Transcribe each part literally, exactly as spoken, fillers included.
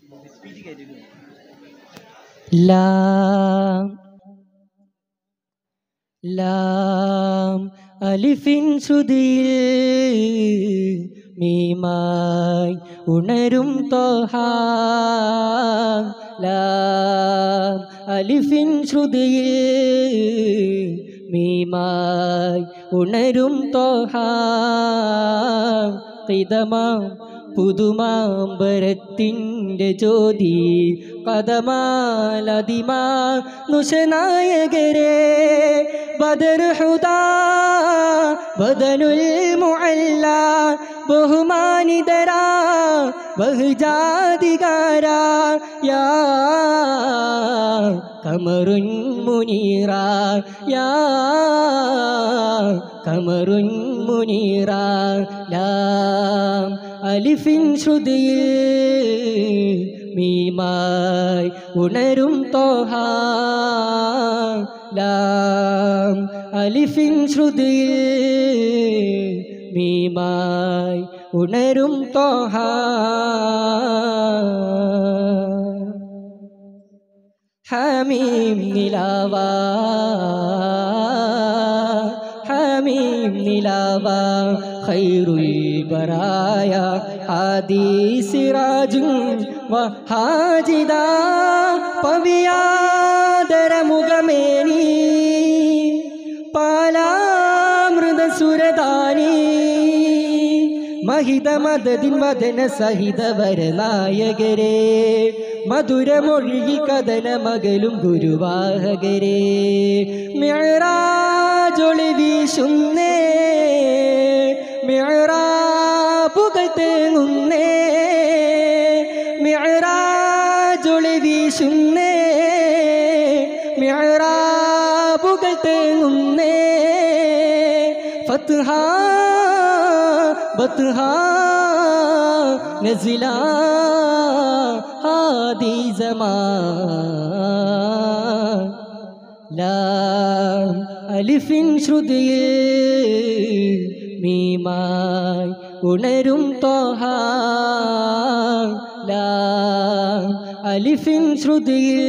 ലാം ലാം അലിഫിൻ ശ്രുതിയിൽ മീമായി ഉണരും ത്വഹ. ലാം അലിഫിൻ ശ്രുതിയിൽ മീമായി ഉണരും ത്വഹ. ഖിദമാം പുതുമാമ്പരത്തിൻ്റെ ജ്യോതി കദമാലതിമാ നുഷനായകരെ ബദർ ഹുദാ ബദനുൽ മുഅല്ല ബഹുമാനിതരാ ബഹുജാതികാരാ യാ കമറുൻ മുനീറ യാ കമറുൻ മുനീറ. ലാം അലിഫിൻ ശ്രുതിയിൽ മീമായി ഉണരും ത്വഹ. ലാം അലിഫിൻ ശ്രുതിയിൽ മീമായി ഉണരും ത്വഹ. ഹമീം നിലാവാ ഹമീം നിലാവാ ഖൈറുൽ ബറായ ആദി സിറാജുൻ വഹാജിദാ പവിയാദര മുഖമേനി പാലാമൃത സുരദാനി മഹിത മദദിൻ വദന സഹിത വരനായകരെ മധുരമൊഴിയിൽ കഥന മകളും ഗുരുവാഹകരെ മിഅ്റാജൊളി വീശുന്നേ മിഅ്റാബുകൾ തേങ്ങുന്നേ മിഅ്റാജൊളി വീശുന്നേ മിഅ്റാബുകൾ തേങ്ങുന്നേ ഫത്ഹ ബത്ഹ നസിലാ ഹാദി സമാൻ. ലാം അലിഫിൻ ശ്രുതിയിൽ മീമായി ഉണരും ത്വഹ. ലാം അലിഫിൻ ശ്രുതിയിൽ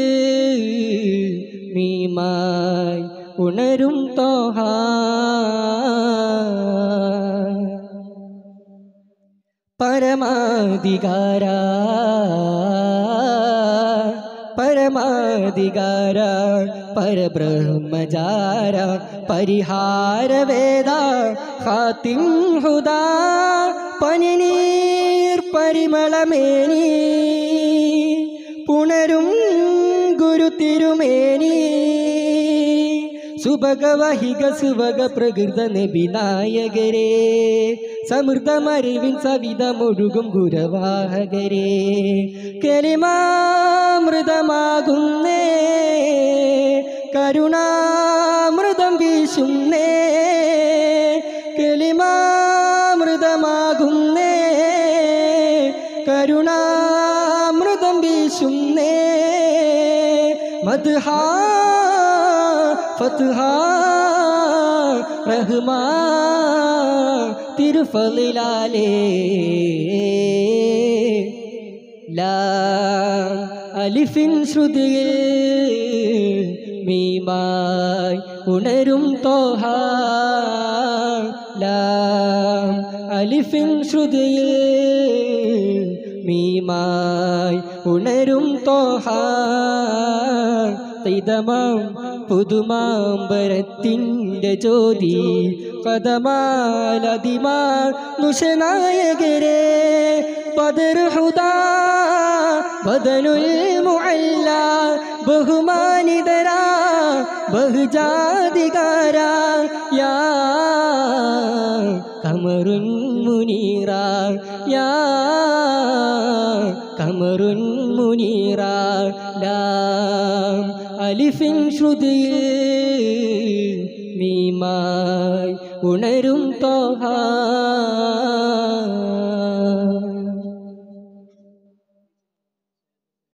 മീമായി ഉണരും ത്വഹ. പരമാധികാര പരമാധികാര പരബ്രഹ്മചാര പരിഹാര വേദ ഖാതിം ഹുദാ പനിനീർ പരിമളമേനി പുണരും ഗുരു തിരുമേനി സുഭഗവഹിക സുഭഗ പ്രകൃത നബിനായകരെ സമൃദ്ധമറിവിൻ സവിധമൊഴുകും ഗുരവാഹകരെ കലിമാമൃതമാകുന്നേ കരുണാമൃതം വീശുന്നേ കലിമാമൃതമാകുന്നേ കരുണാമൃതം വീശുന്നേ മദ്ഹ ഫത്ഹ റഹ്മാ തിരുഫളിലാലേ. ലാം അലിഫിൻ ശ്രുതിയിൽ മീമായി ഉണരും ത്വഹ. ലാം അലിഫിൻ ശ്രുതിയിൽ മീമായി ഉണരും ത്വഹ. ഖിദമാം പുതുമാമ്പരത്തിൻ്റെ ജ്യോതി കദമാലതിമാ നുഷനായകരെ ബദർ ഹുദാ ബദനുൽ മുഅല്ല ബഹുമാനിതരാ ബഹുജാതികാരാ യാ കമറുൻ മുനീറ യാ കമറുൻ മുനീറ. ലാം അലിഫിൻ ശ്രുതിയിൽ മീമായി ഉണരും ത്വഹ.